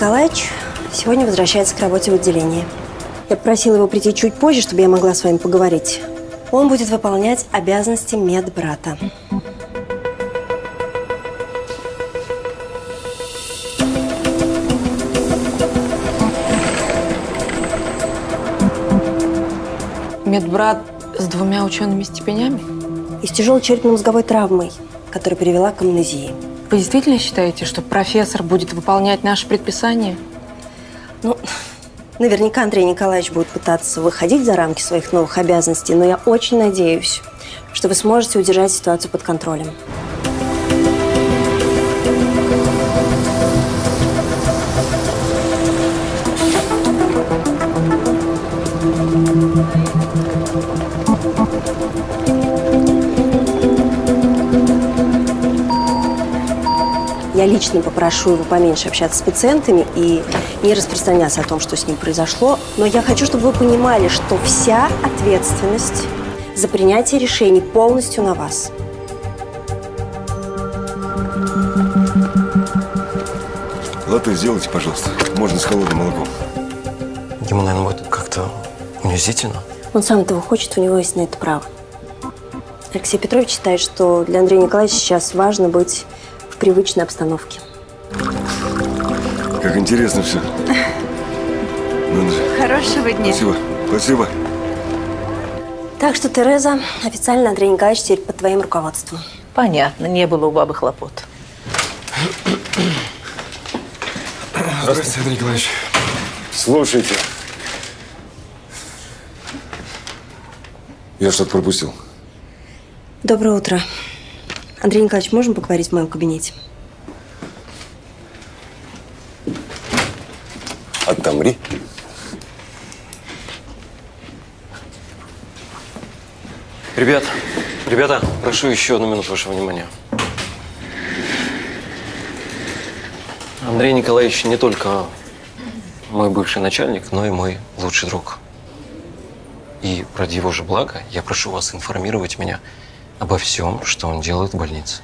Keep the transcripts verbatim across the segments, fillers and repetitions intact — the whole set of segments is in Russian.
Николаевич сегодня возвращается к работе в отделении. Я попросила его прийти чуть позже, чтобы я могла с вами поговорить. Он будет выполнять обязанности медбрата. Медбрат с двумя учеными степенями? И с тяжелой черепно-мозговой травмой, которая привела к амнезии. Вы действительно считаете, что профессор будет выполнять наши предписания? Ну, наверняка Андрей Николаевич будет пытаться выходить за рамки своих новых обязанностей, но я очень надеюсь, что вы сможете удержать ситуацию под контролем. Я лично попрошу его поменьше общаться с пациентами и не распространяться о том, что с ним произошло. Но я хочу, чтобы вы понимали, что вся ответственность за принятие решений полностью на вас. Латте сделайте, пожалуйста. Можно с холодным молоком. Ему, наверное, будет как-то унизительно. Он сам этого хочет, у него есть на это право. Алексей Петрович считает, что для Андрея Николаевича сейчас важно быть в привычной обстановке. Как интересно все. Надо же. Хорошего дня. Спасибо. Спасибо. Так что, Тереза, официально Андрей Николаевич теперь под твоим руководством. Понятно, не было у бабы хлопот. Здравствуйте, Андрей Николаевич. Слушайте. Я что-то пропустил. Доброе утро. Андрей Николаевич, можем поговорить в моем кабинете? Отомри. Ребят, ребята, прошу еще одну минуту вашего внимания. Андрей Николаевич не только мой бывший начальник, но и мой лучший друг. И ради его же блага я прошу вас информировать меня обо всем, что он делает в больнице.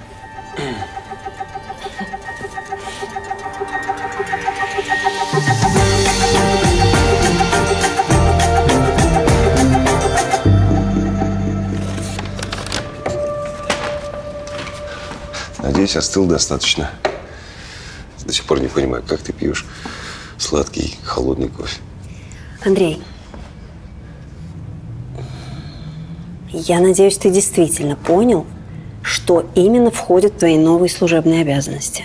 Надеюсь, остыл достаточно. До сих пор не понимаю, как ты пьешь сладкий, холодный кофе. Андрей, я надеюсь, ты действительно понял, что именно входит в твои новые служебные обязанности.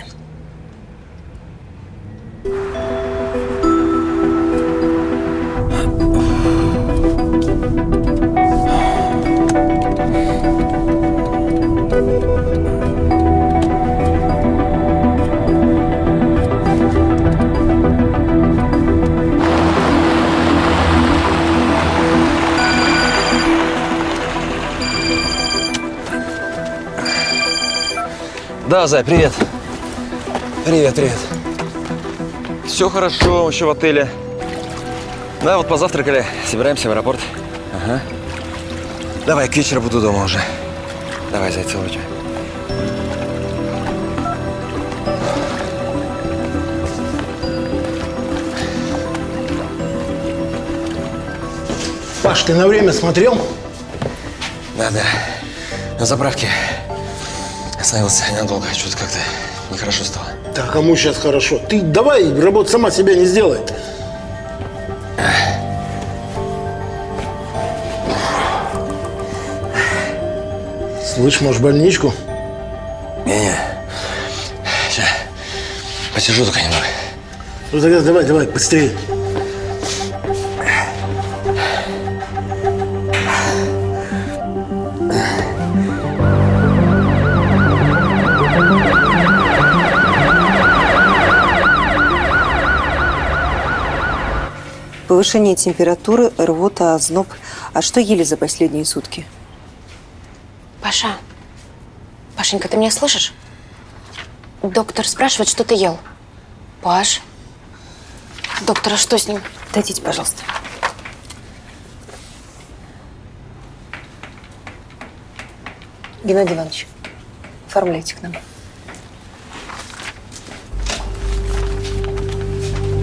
Да, Зай, привет. Привет, привет. Все хорошо, еще в отеле. Да, вот позавтракали, собираемся в аэропорт. Ага. Давай, к вечеру буду дома уже. Давай, Зай, целую тебя. Паш, ты на время смотрел? Да, да. На заправке остановился ненадолго. Что-то как-то нехорошо стало. Да кому сейчас хорошо? Ты давай, работа сама себя не сделает. Слышь, может, больничку? Не-не. Сейчас. Посижу только немного. Ну тогда давай, давай, быстрее. Повышение температуры, рвота, озноб. А что ели за последние сутки? Паша, Пашенька, ты меня слышишь? Доктор спрашивает, что ты ел. Паш, доктор, а что с ним? Дайте, пожалуйста. Геннадий Иванович, оформляйте к нам.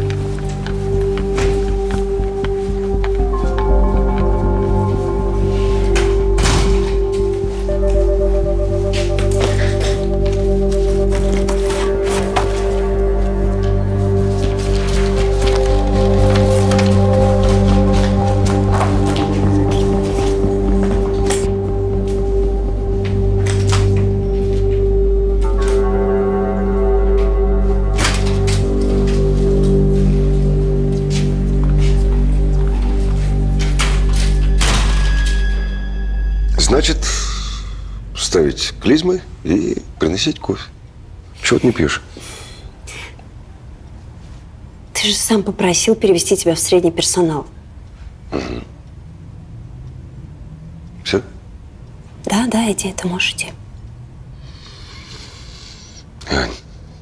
Значит, ставить клизмы и приносить кофе. Чего ты не пьешь? Ты же сам попросил перевести тебя в средний персонал. Угу. Все? Да, да, иди, ты можешь идти. Ань,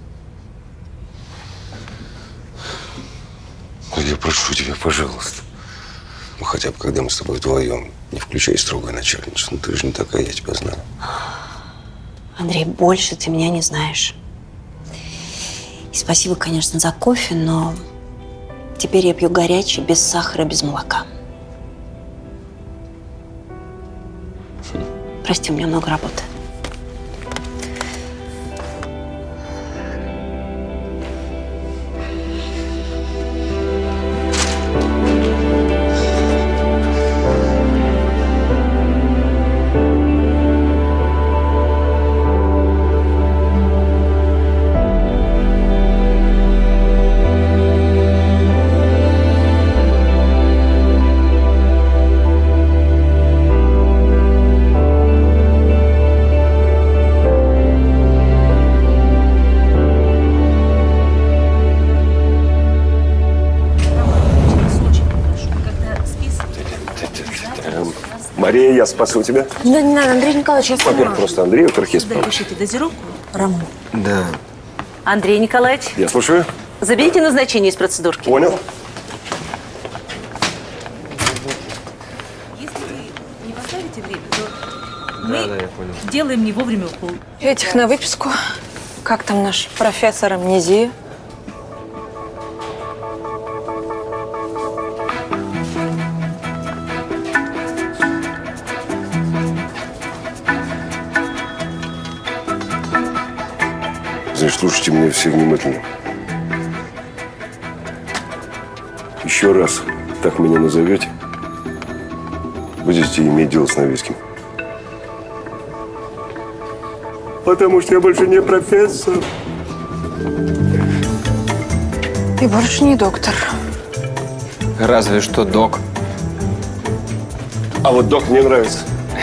я прошу тебя, пожалуйста. Ну, хотя бы, когда мы с тобой вдвоем, не включай строгое начальничество. Ну, ты же не такая, я тебя знаю. Андрей, больше ты меня не знаешь. И спасибо, конечно, за кофе, но теперь я пью горячий, без сахара, без молока. Прости, у меня много работы. Мария, я спасу тебя. Да не надо, Андрей Николаевич, я сама. Во-первых, просто Андрей, во-вторых, я справлюсь. Запишите дозировку, Роман. Да. Андрей Николаевич, Я слушаю. заберите назначение из процедурки. Понял. Если вы не поставите время, то мы да, да, я понял. Делаем не вовремя укол. Этих на выписку. Как там наш профессор амнезии? Значит, слушайте меня все внимательно. Еще раз так меня назовете, будете иметь дело с Новицким. Потому что я больше не профессор. И больше не доктор. Разве что док. А вот док мне нравится.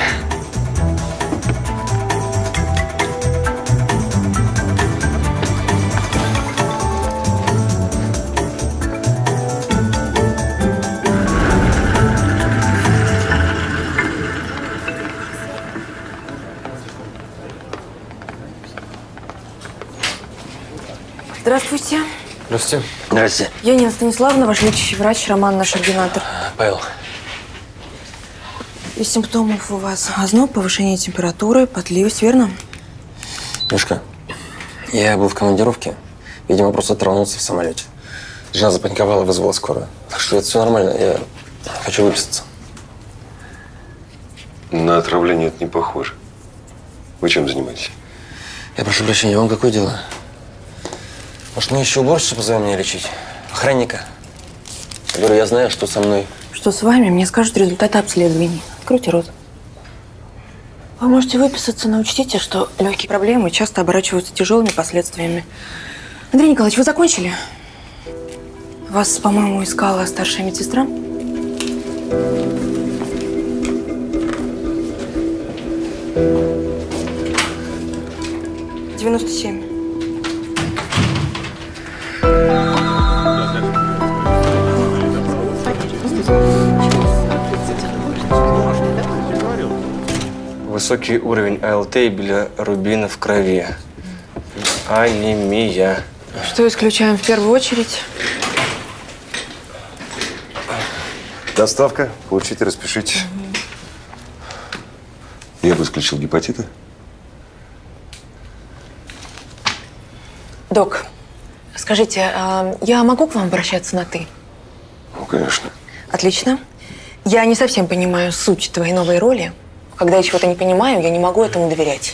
Здравствуйте. Здравствуйте. Здрасте. Я Нина Станиславовна, ваш лечащий врач, Роман, наш ординатор. Павел. Из симптомов у вас озноб, повышение температуры, потливость, верно? Мишка, я был в командировке. Видимо, просто траванулся в самолете. Жена запаниковала и вызвала скорую. Так что это все нормально. Я хочу выписаться. На отравление это не похоже. Вы чем занимаетесь? Я прошу прощения, вам какое дело? Может, мы еще уборщицу позовем меня лечить? Охранника? Я говорю, я знаю, что со мной. Что с вами? Мне скажут результаты обследований. Откройте рот. Вы можете выписаться, но учтите, что легкие проблемы часто оборачиваются тяжелыми последствиями. Андрей Николаевич, вы закончили? Вас, по-моему, искала старшая медсестра? девяносто семь. Высокий уровень АЛТ и билирубина в крови. Анемия. Что исключаем в первую очередь? Доставка. Получите, распишите. Угу. Я бы исключил гепатиты. Док, скажите, а я могу к вам обращаться на «ты»? Ну, конечно. Отлично. Я не совсем понимаю суть твоей новой роли. Когда я чего-то не понимаю, я не могу этому доверять.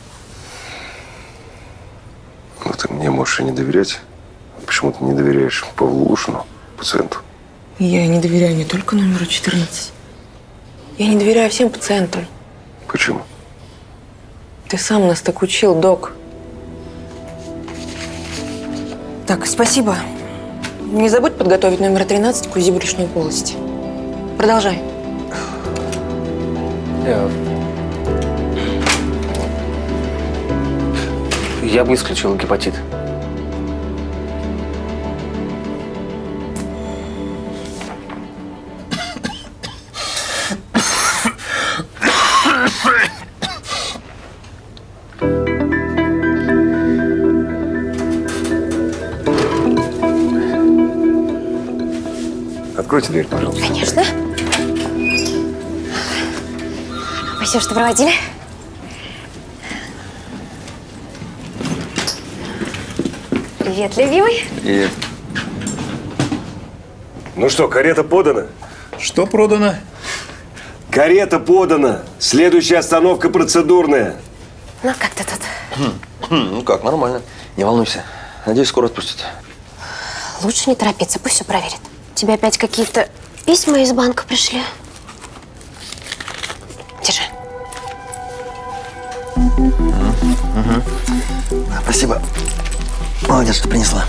Ну, ты мне можешь и не доверять. Почему ты не доверяешь Павлу Лушину, пациенту? Я не доверяю не только номеру четырнадцать. Я не доверяю всем пациентам. Почему? Ты сам нас так учил, док. Так, спасибо. Не забудь подготовить номер тринадцать к УЗИ брюшной полости. Продолжай. Я Я бы исключил гепатит. Откройте дверь, пожалуйста. Конечно. Спасибо, что проводили. Привет, любимый. Привет. Ну что, карета подана? Что продано? Карета подана. Следующая остановка процедурная. Ну, как ты тут? Ну как, нормально. Не волнуйся. Надеюсь, скоро отпустят. Лучше не торопиться, пусть все проверит. Тебе опять какие-то письма из банка пришли? Держи. Угу. Спасибо. Молодец, что принесла.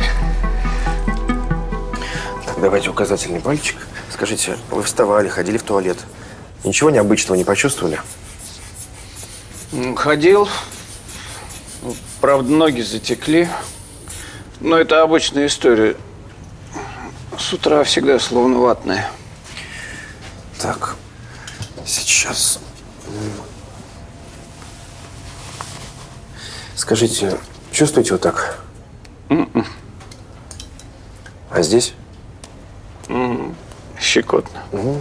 Так, давайте указательный пальчик. Скажите, вы вставали, ходили в туалет. Ничего необычного не почувствовали? Ходил. Правда, ноги затекли. Но это обычная история. С утра всегда словно ватная. Так, сейчас. Скажите, чувствуете вот так? Mm-mm. А здесь? Mm-mm. Щекотно. Угу.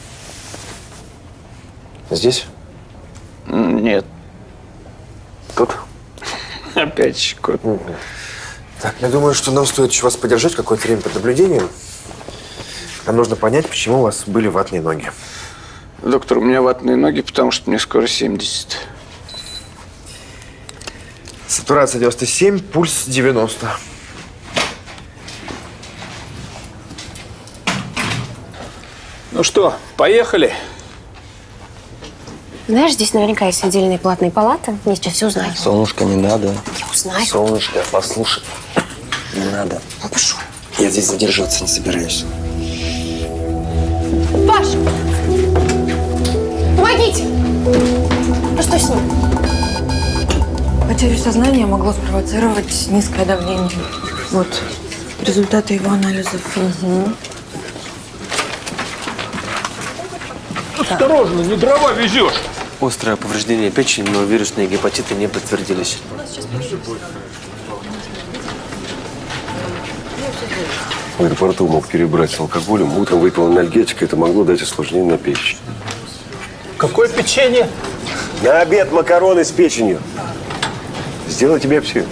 Здесь? Нет. Тут? Опять щекотно. Угу. Так, я думаю, что нам стоит еще вас подержать какое-то время под наблюдением. Нам нужно понять, почему у вас были ватные ноги. Доктор, у меня ватные ноги, потому что мне скоро семьдесят. Сатурация девяносто семь, пульс девяносто. Ну что, поехали? Знаешь, здесь наверняка есть отдельные платные палаты. Я сейчас все узнаю. Солнышко, не надо. Я узнаю. Солнышко, послушай. Не надо. Ну, пошел. Я здесь задерживаться не собираюсь. Паш! Помогите! Ну что с ним? Потерю сознания могло спровоцировать низкое давление. Вот результаты его анализов. Угу. Осторожно, не дрова везешь. Острое повреждение печени, но вирусные гепатиты не подтвердились. В аэропорту мог перебрать с алкоголем. Утром выпил анальгетик, это могло дать осложнение на печень. Какое печенье? На обед макароны с печенью. Сделайте биопсию.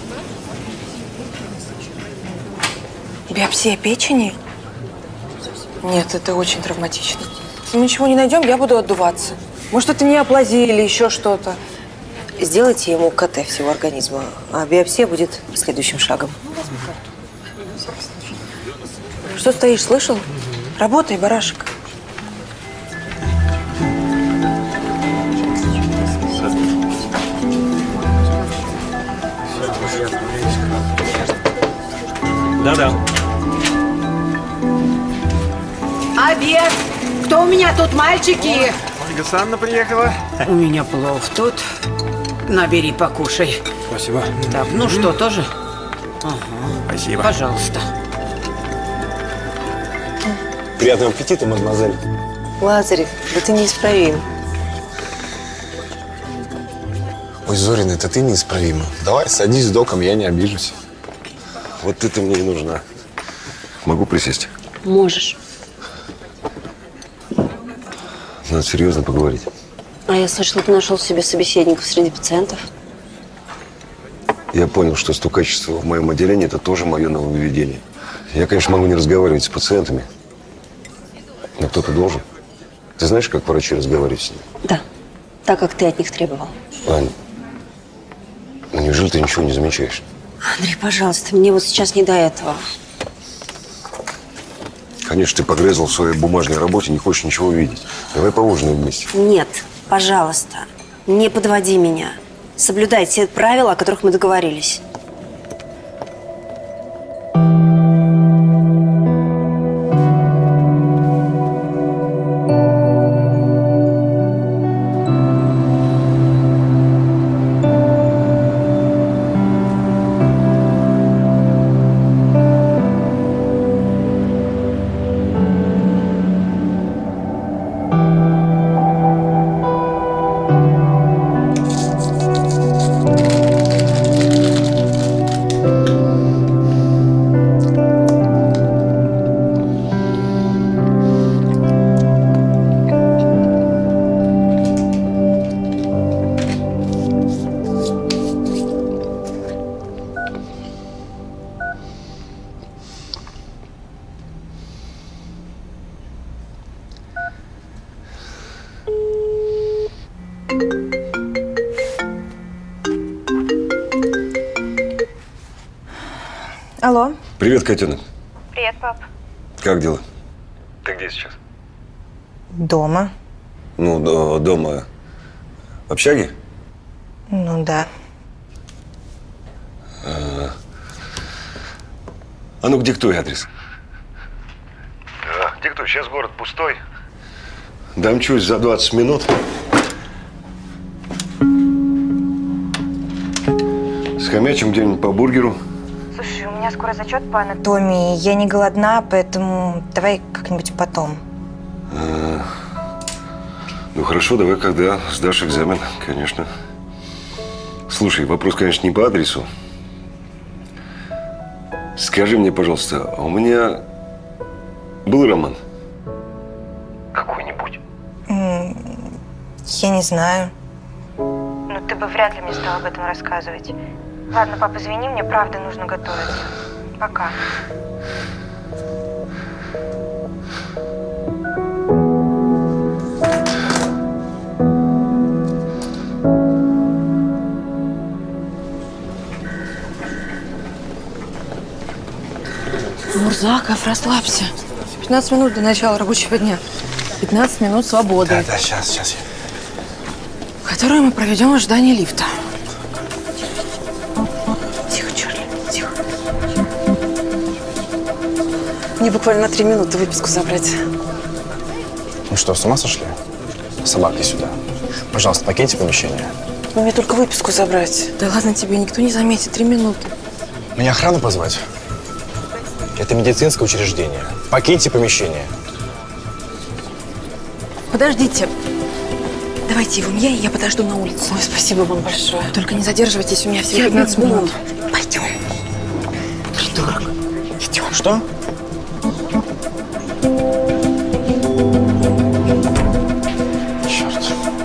Биопсия печени? Нет, это очень травматично. Если мы ничего не найдем, я буду отдуваться. Может, это неоплазия или еще что-то. Сделайте ему КТ всего организма, а биопсия будет следующим шагом. Что стоишь, слышал? Работай, барашек. Да-да. Обед! Кто у меня тут, мальчики? Ольга Санна приехала. У меня плов тут. Набери, покушай. Спасибо. Так, ну что, тоже? Ага. Спасибо. Пожалуйста. Приятного аппетита, мадемуазель. Лазарев, да ты неисправим. Ой, Зорин, это ты неисправима. Давай, садись с доком, я не обижусь. Вот это мне и нужна. Могу присесть? Можешь. Надо серьезно поговорить. А я слышала, ты нашел себе собеседников среди пациентов. Я понял, что стукачество в моем отделении – это тоже мое нововведение. Я, конечно, могу не разговаривать с пациентами, но кто-то должен. Ты знаешь, как врачи разговаривают с ними? Да, так, как ты от них требовал. Ань, ну неужели ты ничего не замечаешь? Андрей, пожалуйста, мне вот сейчас не до этого. Конечно, ты погрязл в своей бумажной работе, не хочешь ничего видеть. Давай поужинаем вместе. Нет, пожалуйста, не подводи меня. Соблюдай те правила, о которых мы договорились. Алло. Привет, котенок. Привет, пап. Как дела? Ты где сейчас? Дома. Ну, до, дома. В общаге? Ну да. А, а ну, диктуй адрес. Да, диктуй. Сейчас город пустой. Домчусь за двадцать минут. Схомячим где-нибудь по бургеру. Слушай, у меня скоро зачет по анатомии. Я не голодна, поэтому давай как-нибудь потом. А, ну хорошо, давай, когда сдашь экзамен, конечно. Слушай, вопрос, конечно, не по адресу. Скажи мне, пожалуйста, а у меня был роман? Какой-нибудь? Я не знаю. Ну, ты бы вряд ли мне стал об этом рассказывать. Ладно, папа, извини, мне правда нужно готовиться. Пока. Мурзаков, расслабься. пятнадцать минут до начала рабочего дня. пятнадцать минут свободы. Да, да, сейчас, сейчас. Которую мы проведем в ожидании лифта. Тихо, Чарли, тихо. Мне буквально на три минуты выписку забрать. Ну что, с ума сошли? С собакой сюда. Пожалуйста, покиньте помещение. Ну, мне только выписку забрать. Да ладно тебе, никто не заметит. Три минуты. Мне охрану позвать? Это медицинское учреждение. Покиньте помещение. Подождите. Давайте его мне, и я подожду на улице. Ой, спасибо вам большое. Только не задерживайтесь, у меня всего пятнадцать минут. Пойдем. Придурок. Идем. Что? Черт.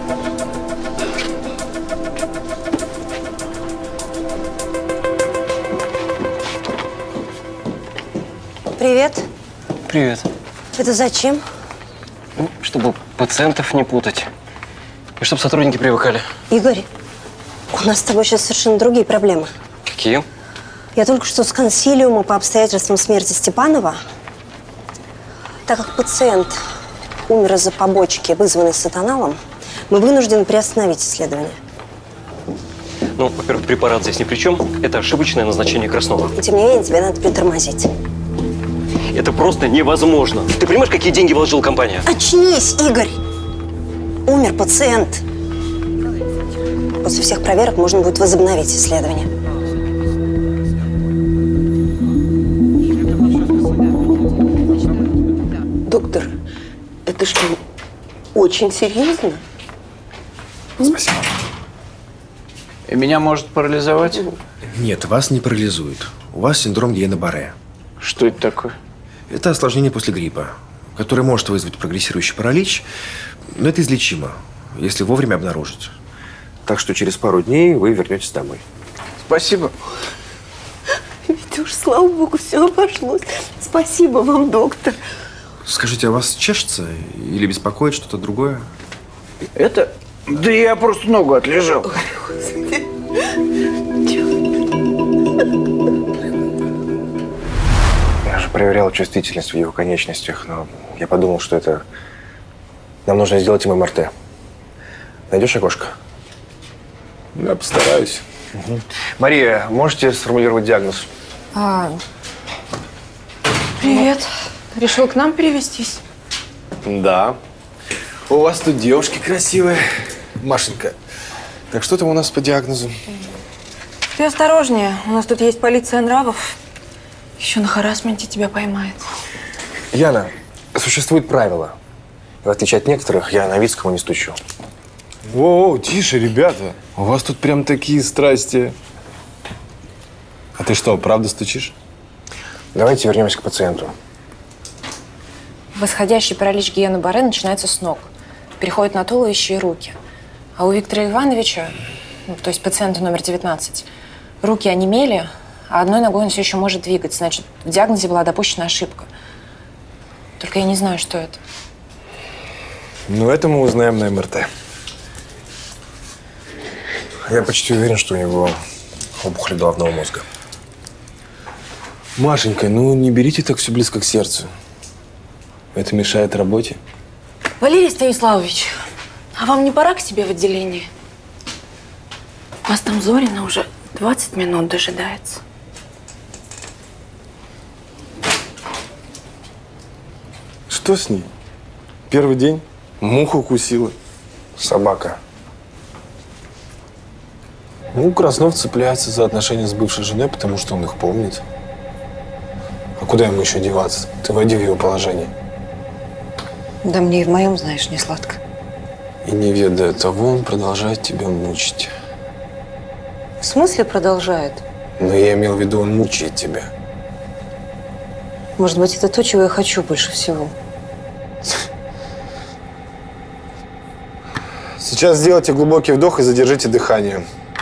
Привет. Привет. Это зачем? Ну, чтобы пациентов не путать. И чтобы сотрудники привыкали. Игорь, у нас с тобой сейчас совершенно другие проблемы. Какие? Я только что с консилиума по обстоятельствам смерти Степанова. Так как пациент умер из-за побочки, вызванной сатаналом, мы вынуждены приостановить исследование. Ну, во-первых, препарат здесь ни при чем. Это ошибочное назначение Краснова. И тем не менее, тебе надо притормозить. Это просто невозможно. Ты понимаешь, какие деньги вложила компания? Очнись, Игорь! Умер пациент. После всех проверок можно будет возобновить исследование. Доктор, это что, очень серьезно? Спасибо. И меня может парализовать? Нет, вас не парализует. У вас синдром Гиена-Барре. Что это такое? Это осложнение после гриппа, которое может вызвать прогрессирующий паралич, но это излечимо, если вовремя обнаружить. Так что через пару дней вы вернетесь домой. Спасибо. Ведь уж, слава богу, все обошлось. Спасибо вам, доктор. Скажите, а вас чешется или беспокоит что-то другое? Это? Да я просто ногу отлежал. Я же проверял чувствительность в его конечностях, но я подумал, что это… Нам нужно сделать им эм эр тэ. Найдешь окошко? Я постараюсь. Угу. Мария, можете сформулировать диагноз? А, привет. Решил к нам перевестись? Да. У вас тут девушки красивые. Машенька, так что там у нас по диагнозу? Ты осторожнее. У нас тут есть полиция нравов. Еще на харассменте тебя поймает. Яна, существует правило. В отличие от некоторых, я на Новицкого не стучу. Воу, тише, ребята. У вас тут прям такие страсти. А ты что, правда стучишь? Давайте вернемся к пациенту. Восходящий паралич Гиена-Барре начинается с ног. Переходит на туловище и руки. А у Виктора Ивановича, ну, то есть пациента номер девятнадцать, руки онемели, а одной ногой он все еще может двигать. Значит, в диагнозе была допущена ошибка. Только я не знаю, что это. Ну, это мы узнаем на эм эр тэ. Я почти уверен, что у него опухоль головного мозга. Машенька, ну не берите так все близко к сердцу. Это мешает работе. Валерий Станиславович, а вам не пора к себе в отделение? Вас там Зорина уже двадцать минут дожидается. Что с ней? Первый день? Муху укусила. Собака. Ну, Краснов цепляется за отношения с бывшей женой, потому что он их помнит. А куда ему еще деваться? Ты войди в его положение. Да мне и в моем, знаешь, не сладко. И не ведая того, он продолжает тебя мучить. В смысле продолжает? Но я имел в виду, он мучает тебя. Может быть, это то, чего я хочу больше всего. Сейчас сделайте глубокий вдох и задержите дыхание.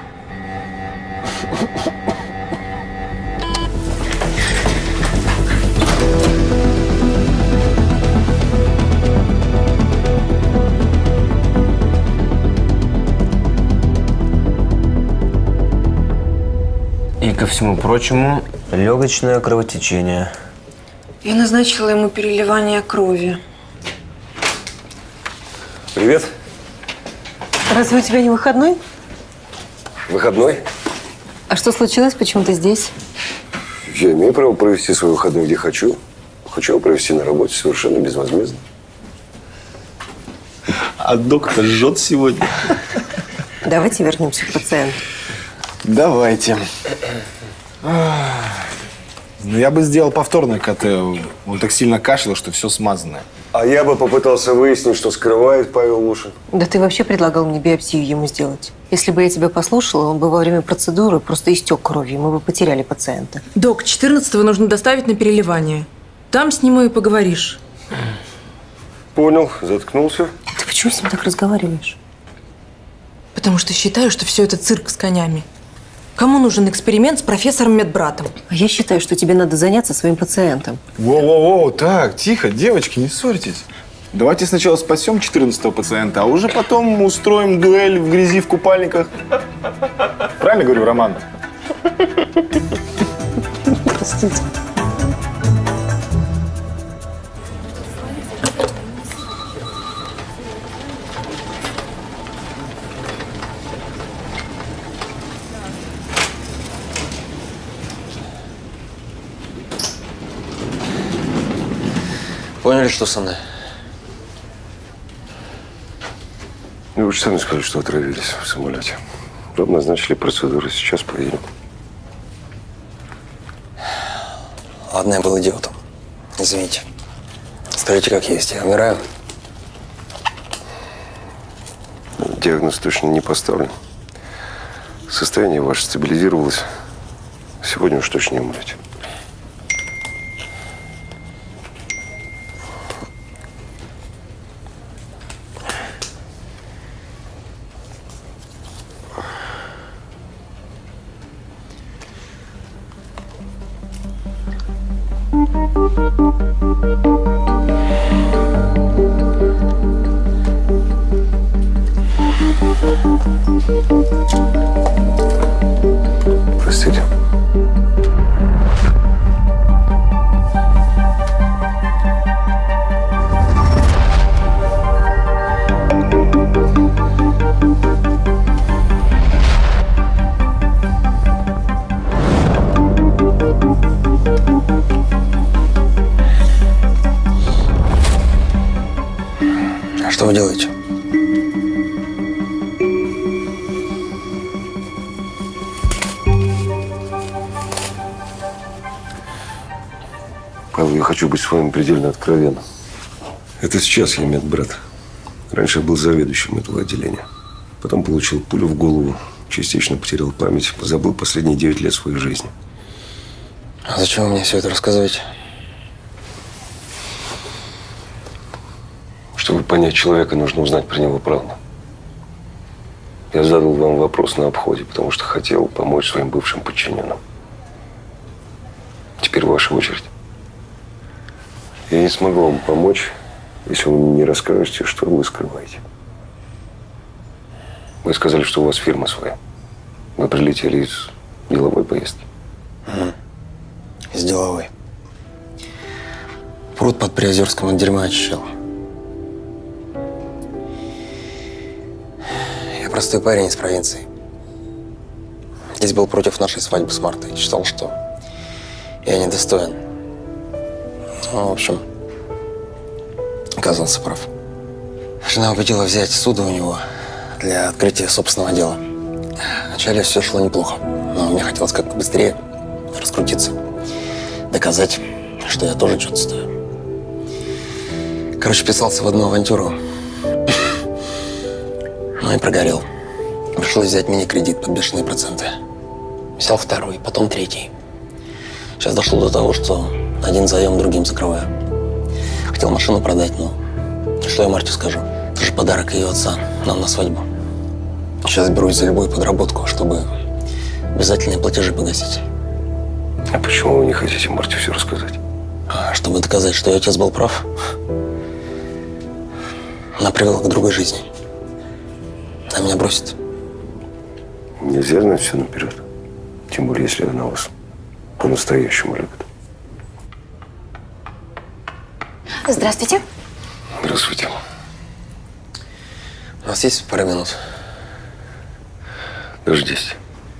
И, ко всему прочему, легочное кровотечение. Я назначила ему переливание крови. Привет. Разве у тебя не выходной? Выходной? А что случилось? Почему ты здесь? Я имею право провести свой выходной где хочу. Хочу его провести на работе совершенно безвозмездно. А доктор жжет сегодня. Давайте вернемся к пациенту. Давайте. Ну, я бы сделал повторное КТ. Он так сильно кашлял, что все смазанное. А я бы попытался выяснить, что скрывает Павел Лушин. Да ты вообще предлагал мне биопсию ему сделать. Если бы я тебя послушала, он бы во время процедуры просто истек кровью, и мы бы потеряли пациента. Док, четырнадцатого нужно доставить на переливание. Там с ним и поговоришь. Понял, заткнулся. Ты почему с ним так разговариваешь? Потому что считаю, что все это цирк с конями. Кому нужен эксперимент с профессором-медбратом? А я считаю, что тебе надо заняться своим пациентом. Воу-воу-воу, так, тихо, девочки, не ссорьтесь. Давайте сначала спасем четырнадцатого пациента, а уже потом устроим дуэль в грязи в купальниках. Правильно говорю, Роман? Простите. Поняли, что со мной? Ну, вы же сами сказали, что отравились в самолете. Вам назначили процедуру, сейчас поедем. Ладно, я был идиотом. Извините. Скажите, как есть, я умираю? Диагноз точно не поставлен. Состояние ваше стабилизировалось. Сегодня уж точно не умрете. Простите. А что вы делаете? Павел, я хочу быть с вами предельно откровенным. Это сейчас я медбрат. Раньше я был заведующим этого отделения. Потом получил пулю в голову, частично потерял память, позабыл последние девять лет своей жизни. А зачем вы мне все это рассказываете? Чтобы понять человека, нужно узнать про него правду. Я задал вам вопрос на обходе, потому что хотел помочь своим бывшим подчиненным. Теперь ваша очередь. Я не смогу вам помочь, если вы мне не расскажете, что вы скрываете. Вы сказали, что у вас фирма своя. Вы прилетели из деловой поездки. Угу. из деловой. Пруд под Приозерском от дерьма очищал. Я простой парень из провинции. Здесь был против нашей свадьбы с Мартой и считал, что я недостоин. Ну, в общем, оказался прав. Жена убедила взять суду у него для открытия собственного дела. Вначале все шло неплохо, но мне хотелось как-то быстрее раскрутиться, доказать, что я тоже что-то стою. Короче, вписался в одну авантюру, ну и прогорел. Пришлось взять мини-кредит под бешеные проценты. Взял второй, потом третий. Сейчас дошло до того, что один заем другим закрываю. Хотел машину продать, но что я Марте скажу? Это же подарок ее отца нам на свадьбу. Сейчас берусь за любую подработку, чтобы обязательные платежи погасить. А почему вы не хотите Марте все рассказать? А чтобы доказать, что ее отец был прав, она привела к другой жизни. Она меня бросит. Нельзя знать все наперед. Тем более, если она вас по-настоящему любит. Здравствуйте. Здравствуйте. У нас есть пара минут? Даже десять.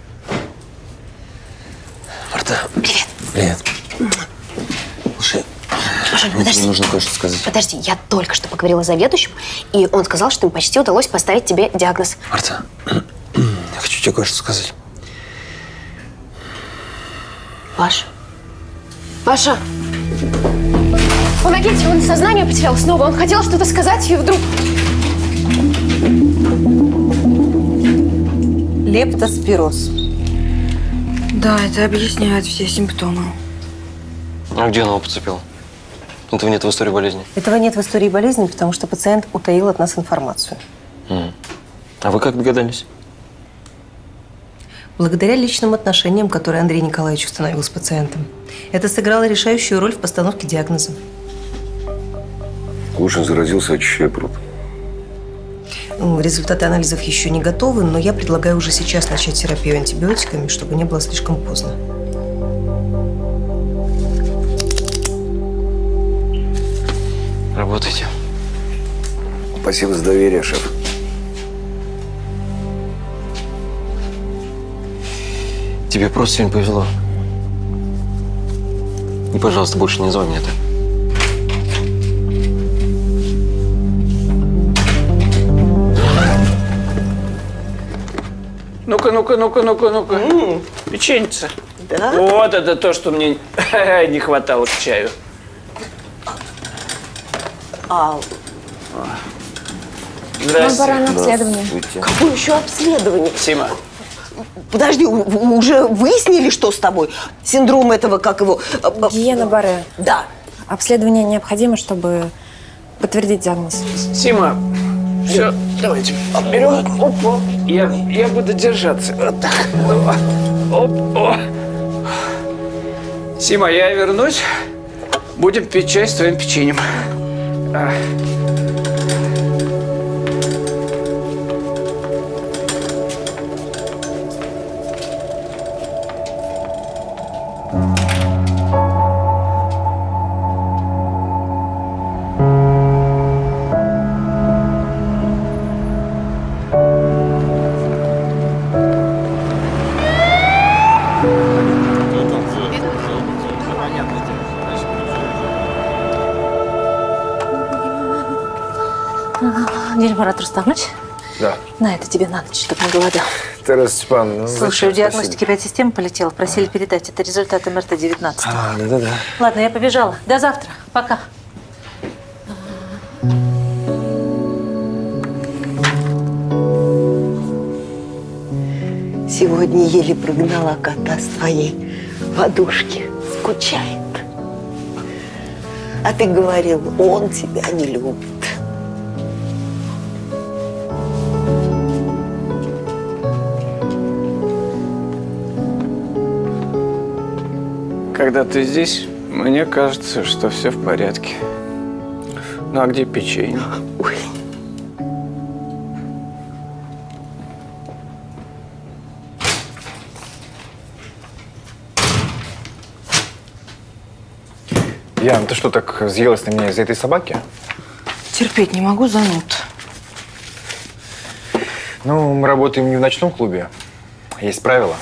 Марта. Привет. Привет. Слушай, Жень, мне подожди. тебе нужно кое-что сказать. Подожди, я только что поговорила с заведующим, и он сказал, что им почти удалось поставить тебе диагноз. Марта, я хочу тебе кое-что сказать. Паш. Паша. Помогите, он сознание потерял снова. Он хотел что-то сказать, и вдруг… Лептоспироз. Да, это объясняет все симптомы. А где она его подцепила? Этого нет в истории болезни. Этого нет в истории болезни, потому что пациент утаил от нас информацию. М. А вы как догадались? Благодаря личным отношениям, которые Андрей Николаевич установил с пациентом. Это сыграло решающую роль в постановке диагноза. Лучше заразился, очищая пруд. Ну, результаты анализов еще не готовы, но я предлагаю уже сейчас начать терапию антибиотиками, чтобы не было слишком поздно. Работайте. Спасибо за доверие, шеф. Тебе просто сегодня повезло. И, пожалуйста, больше не называй меня так. Ну-ка, ну-ка, ну-ка, ну-ка, ну-ка. Mm. Печеньце. Да? Вот это то, что мне не хватало к чаю. А, Здрасте. Нам пора на обследование. какое еще обследование? Сима. Подожди, у- у- уже выяснили, что с тобой? Синдром этого, как его… Гиена Барре. Да. Обследование необходимо, чтобы подтвердить диагноз. Сима, все, давайте берем. Оп, я, я буду держаться. Вот так. Оп, о. Сима, я вернусь. Будем пить чай с твоим печеньем. А. Дильмарат Рустамович, Да. на это тебе на ночь, чтобы не голодал. Тарас Степановна, ну, Слушай, зачем? у диагностики пять систем полетела. Просили передать. Это результат эм эр тэ девятнадцать. А, да-да-да. Ладно, я побежала. До завтра. Пока. Сегодня еле прогнала кота с твоей подушки. Скучает. А ты говорил, он тебя не любит. Когда ты здесь, мне кажется, что все в порядке. Ну а где печенье? Ой. Ян, ты что, так взъелась на меня из-за этой собаки? Терпеть не могу, зануд. Ну, мы работаем не в ночном клубе. Есть правила.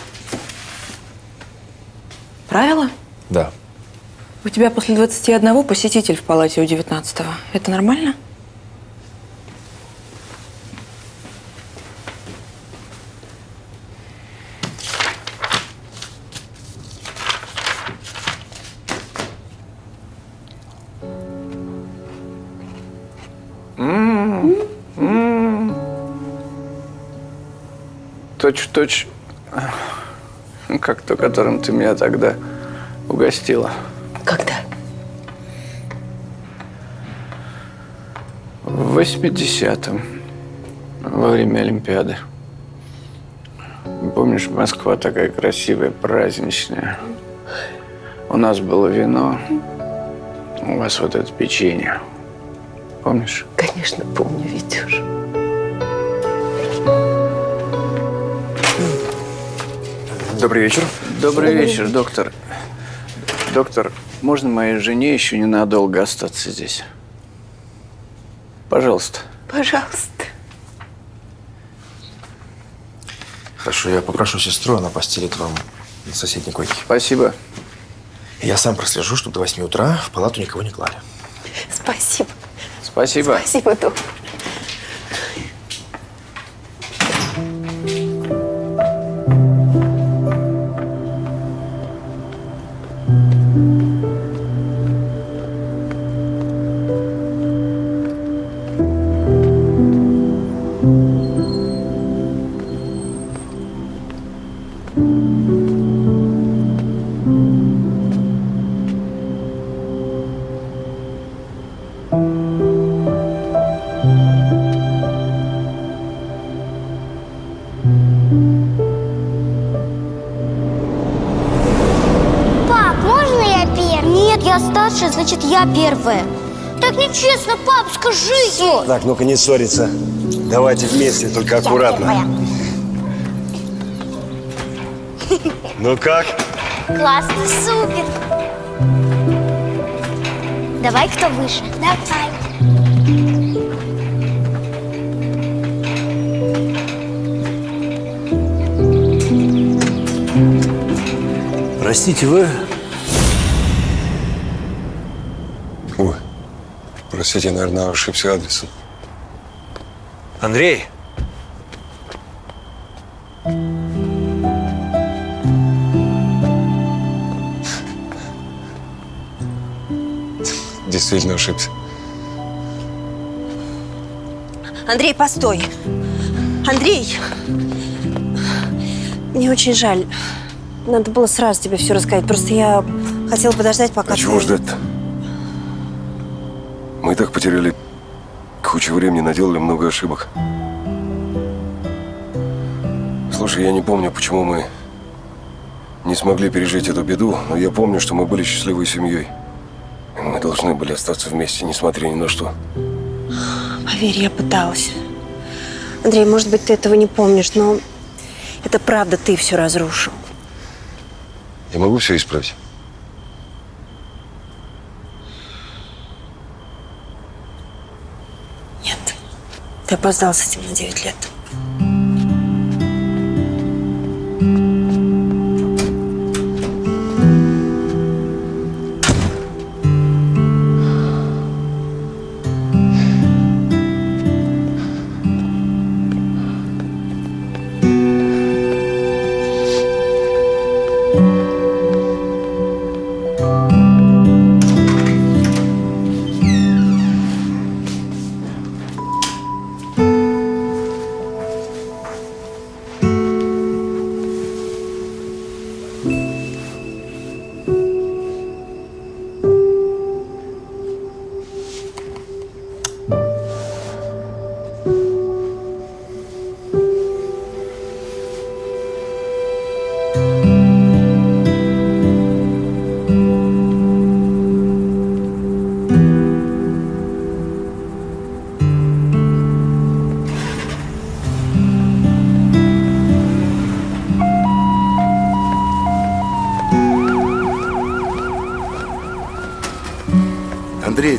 Правила? Да. У тебя после двадцати одного посетитель в палате у девятнадцатого. Это нормально? Точь-в-точь, как то, которым ты меня тогда угостила. Когда? В восьмидесятом, во время Олимпиады. Помнишь, Москва такая красивая, праздничная. У нас было вино, у вас вот это печенье. Помнишь? Конечно, помню, Витюш. Добрый вечер. Добрый вечер, доктор. Доктор, можно моей жене еще ненадолго остаться здесь? Пожалуйста. Пожалуйста. Хорошо, я попрошу сестру, она постелит вам на соседней койке. Спасибо. Я сам прослежу, чтобы до восьми утра в палату никого не клали. Спасибо. Спасибо. Спасибо, доктор. Значит, я первая. Так нечестно, пап, скажи ей. Так, ну-ка не ссориться. Давайте вместе, только аккуратно. Ну как? Классно, супер. Давай, кто выше. Давай. Простите, вы? Ой, простите, наверное, ошибся адресом. Андрей! Действительно ошибся. Андрей, постой. Андрей! Мне очень жаль. Надо было сразу тебе все рассказать. Просто я хотела подождать, пока А ты... чего ждать-то? Мы и так потеряли кучу времени, наделали много ошибок. Слушай, я не помню, почему мы не смогли пережить эту беду, но я помню, что мы были счастливой семьей. И мы должны были остаться вместе, несмотря ни на что. Поверь, я пыталась. Андрей, может быть, ты этого не помнишь, но это правда, ты все разрушил. Я могу все исправить? Нет. Ты опоздал с этим на девять лет.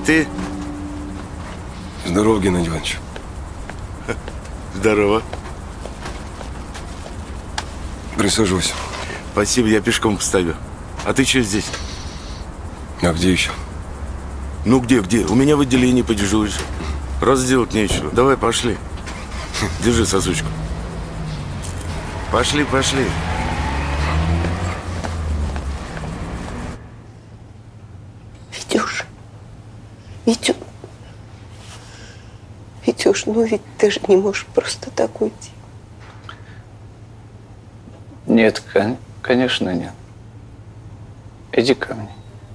ты? Здорово, Геннадий Иванович. Здорово. Присаживайся. Спасибо, я пешком поставлю. А ты что здесь? А где еще? Ну где, где? У меня в отделении подежуришь. Раз делать нечего. Давай, пошли. Держи сосучку. Пошли, пошли. Витюш, Витю, Витюш, ну ведь ты же не можешь просто так уйти. Нет, кон- конечно нет. Иди ко мне.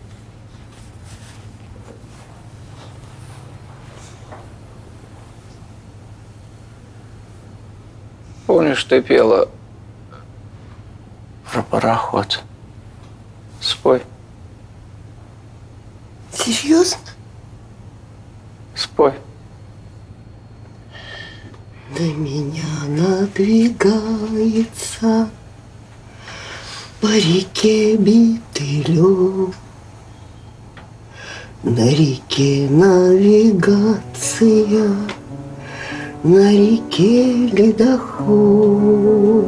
Помнишь, ты пела про пароход? Спой. Серьезно? Спой. На меня надвигается по реке битый лед. На реке навигация, на реке ледоход.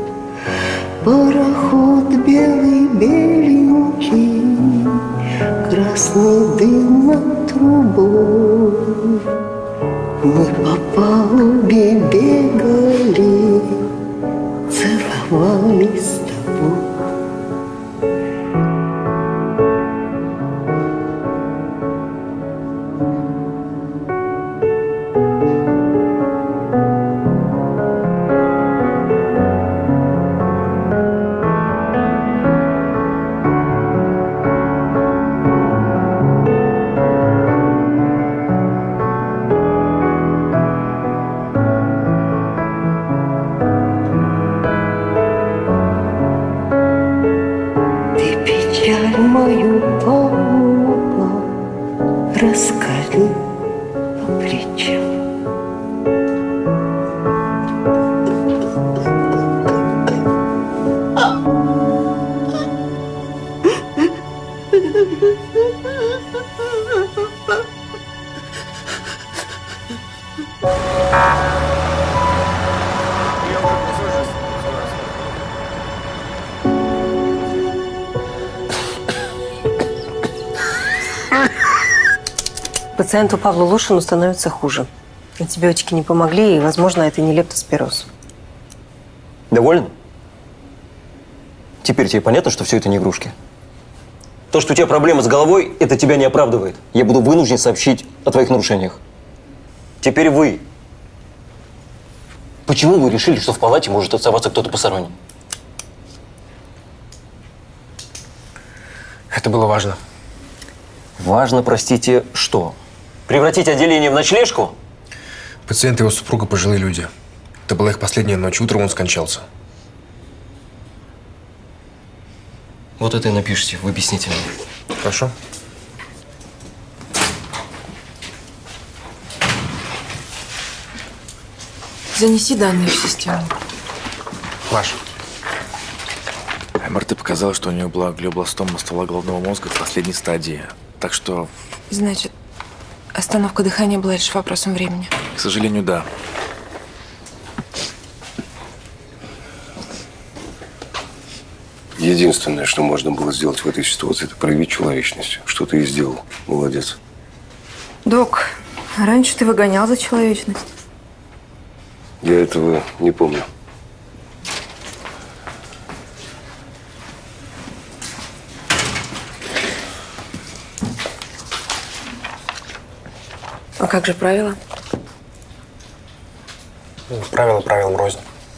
Пароход белый беленький, красный дым над трубой. Мы по палубе бегали, целовались с тобой. Печаль мою папа раскали по плечам. Пациенту Павлу Лушину становится хуже. Антибиотики не помогли, и, возможно, это не лептоспироз. Доволен? Теперь тебе понятно, что все это не игрушки? То, что у тебя проблемы с головой, это тебя не оправдывает. Я буду вынужден сообщить о твоих нарушениях. Теперь вы. Почему вы решили, что в палате может оставаться кто-то посторонний? Это было важно. Важно, простите, что? Превратить отделение в ночлежку? Пациент и его супруга пожилые люди. Это была их последняя ночь. Утром он скончался. Вот это и напишите в объяснительном. Хорошо. Занеси данные в систему. Маш. эм эр тэ показало, что у нее была глиобластома ствола головного мозга в последней стадии. Так что, Значит, остановка дыхания была лишь вопросом времени. к сожалению, да. Единственное, что можно было сделать в этой ситуации, это проявить человечность. Что ты и сделал. Молодец. Док, раньше ты выгонял за человечность. Я этого не помню. А как же правила? Правила правилам рознь.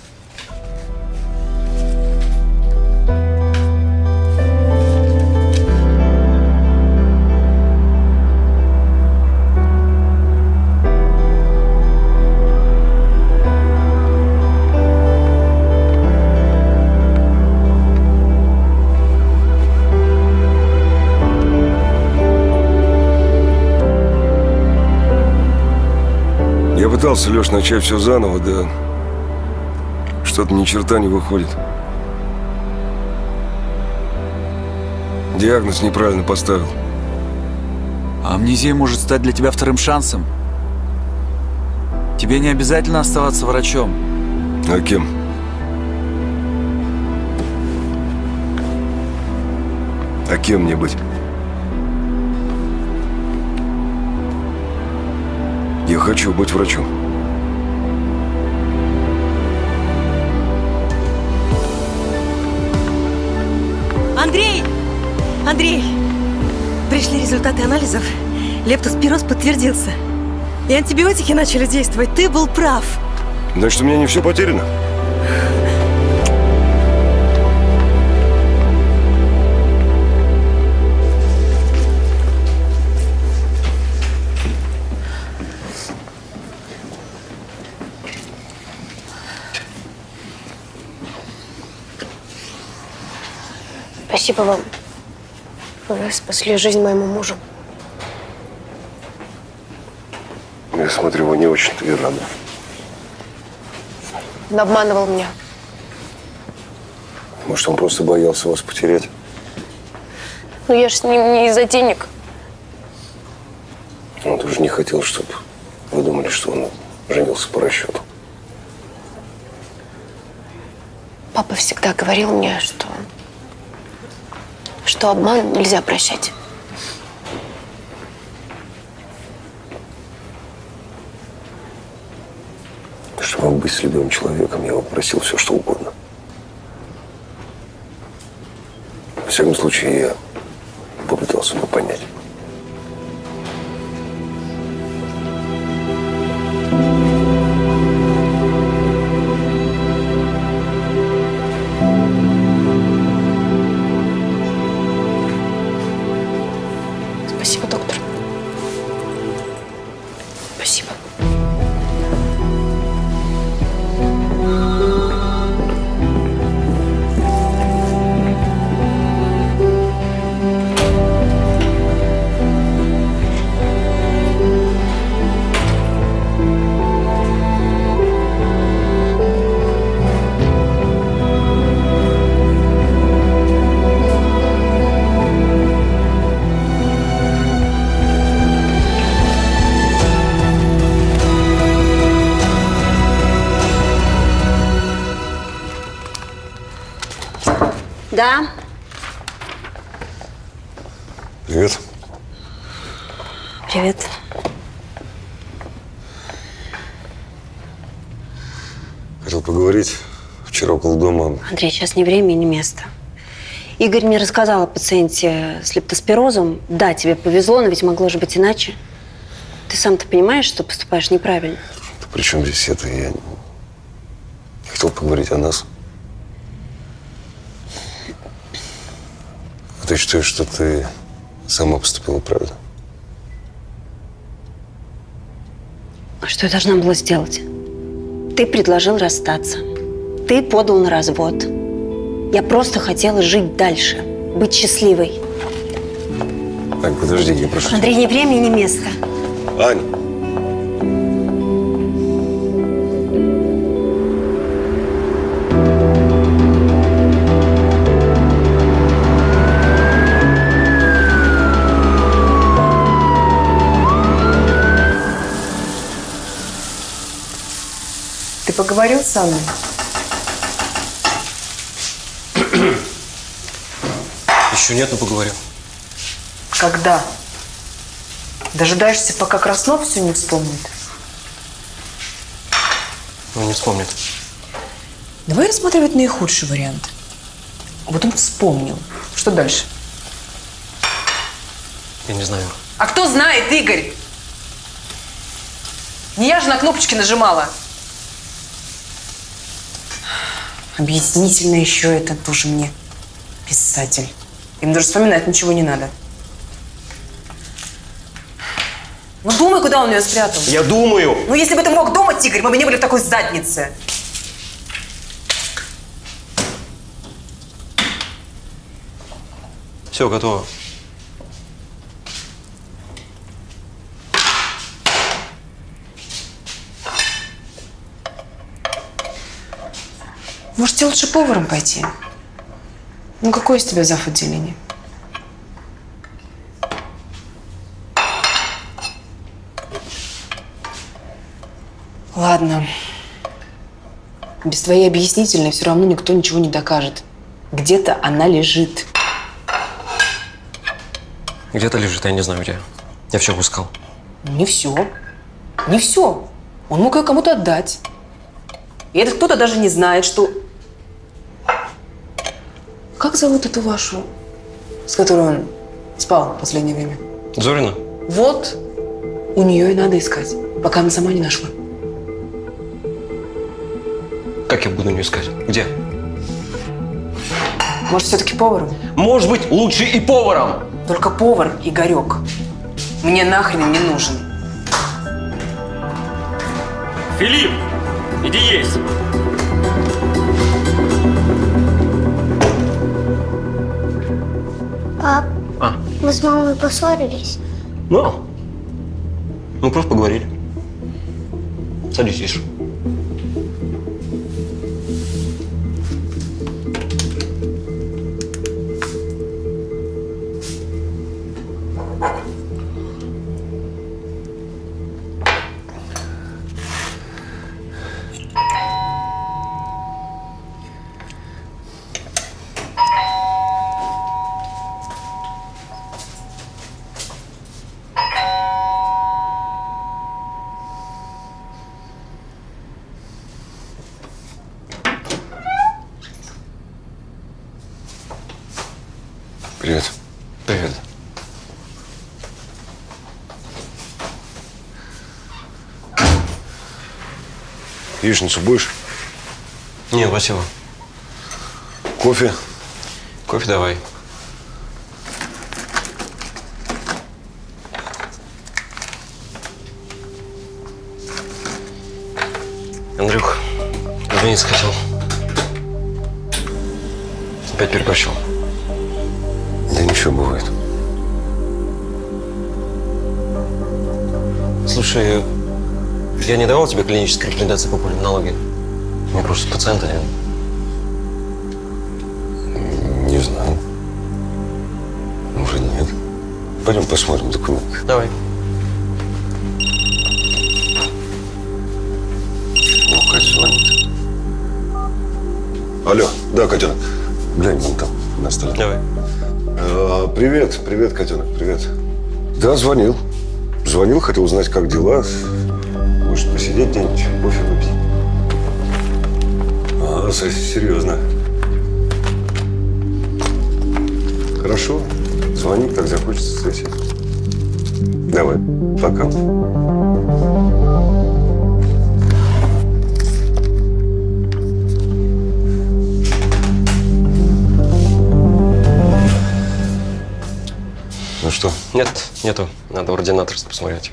Я пытался, Леш, начать все заново, да что-то ни черта не выходит. Диагноз неправильно поставил. Амнезия может стать для тебя вторым шансом. Тебе не обязательно оставаться врачом. А кем? А кем мне быть? Я хочу быть врачом. Андрей! Андрей! Пришли результаты анализов. Лептоспироз подтвердился. И антибиотики начали действовать. Ты был прав. Значит, у меня не все потеряно? Спасибо вам. Вы спасли жизнь моему мужу. Я смотрю, вы не очень-то и рады. Он обманывал меня. Может, он просто боялся вас потерять? Но я же с ним не из-за денег. Он тоже не хотел, чтобы вы думали, что он женился по расчету. Папа всегда говорил мне, что, что обман нельзя прощать. Чтобы быть с любым человеком, я его просил все, что угодно. Во всяком случае, я попытался его понять. Спасибо, доктор. Спасибо. Да. Привет. Привет. Хотел поговорить. Вчера около дома. Андрей, сейчас не время и не место. Игорь мне рассказал о пациенте с лептоспирозом. Да, тебе повезло, но ведь могло же быть иначе. Ты сам-то понимаешь, что поступаешь неправильно? Да при чем здесь это? Я хотел поговорить о нас. А ты считаешь, что ты сама поступила правильно? А что я должна была сделать? Ты предложил расстаться. Ты подал на развод. Я просто хотела жить дальше, быть счастливой. Ань, подожди, я прошу. Андрей, не время и не место. Ань! Ты поговорил с Анной? Еще нет, но поговорил. Когда? Дожидаешься, пока Краснов все не вспомнит? Ну, не вспомнит. Давай рассматривать наихудший вариант. Вот он вспомнил. Что дальше? Я не знаю. А кто знает, Игорь? Не я же на кнопочки нажимала. Объяснительно еще это тоже мне писатель. Им даже вспоминать ничего не надо. Ну думай, куда он ее спрятал. Я думаю. Ну если бы ты мог думать, Игорь, мы бы не были в такой заднице. Все, готово. Может, тебе лучше поваром пойти? Ну, какой из тебя зав. Отделения? Ладно. Без твоей объяснительной все равно никто ничего не докажет. Где-то она лежит. Где-то лежит, я не знаю где. Я все обыскал. Не все. Не все. Он мог ее кому-то отдать. И этот кто-то даже не знает, что... Как зовут эту вашу, с которой он спал в последнее время? Зорина? Вот. У нее и надо искать, пока она сама не нашла. Как я буду ее искать? Где? Может, все-таки поваром? Может быть, лучше и поваром! Только повар Игорек мне нахрен не нужен. Филипп, иди есть! Пап, А? мы с мамой поссорились. Ну, мы просто поговорили. Садись, ешь. Привет. Привет. Яичницу будешь? Нет, спасибо. Кофе? Кофе давай. Андрюх, извиниться хотел. Опять переборщил. Да ничего, бывает. Слушай, я не давал тебе клинической рекомендации по пульмонологии? Мне просто пациента нет. Не знаю. Уже нет. Пойдем посмотрим документы. Давай. О, Катя звонит. Алло, да, котенок. Глянь, вон там, на столе. Давай. А, привет, привет, котенок, привет. Да, звонил. Звонил, хотел узнать, как дела. Может, посидеть где-нибудь, кофе выпить. А, серьезно. Хорошо. Звони, как захочется сессия. Давай, пока. Ну что? Нет, нету. Надо в ординаторство посмотреть.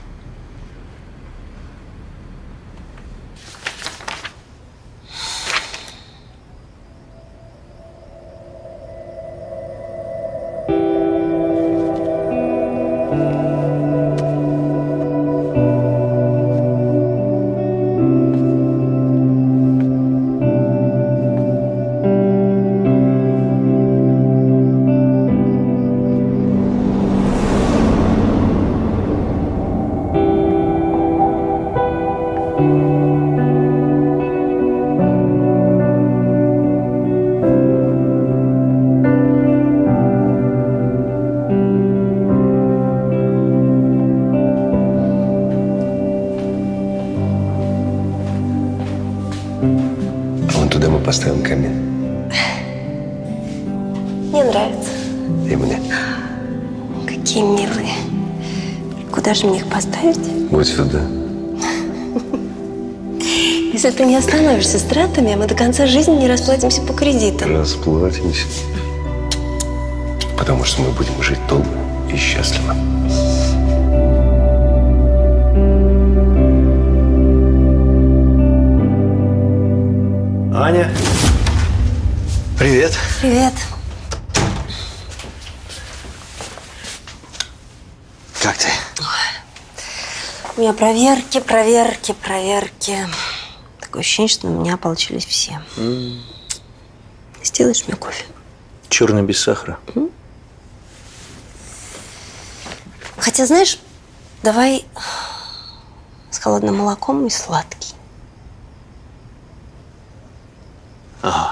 Поставим камин. Мне нравится. И мне. Какие милые. Куда же мне их поставить? Вот сюда. Если ты не остановишься с тратами, мы до конца жизни не расплатимся по кредитам. Расплатимся. Потому что мы будем жить долго и счастливо. Аня. Привет. Привет. Как ты? У меня проверки, проверки, проверки. Такое ощущение, что на меня получились все. Mm. Сделаешь мне кофе? Черный без сахара. Mm. Хотя, знаешь, давай с холодным молоком и сладкий. Ага.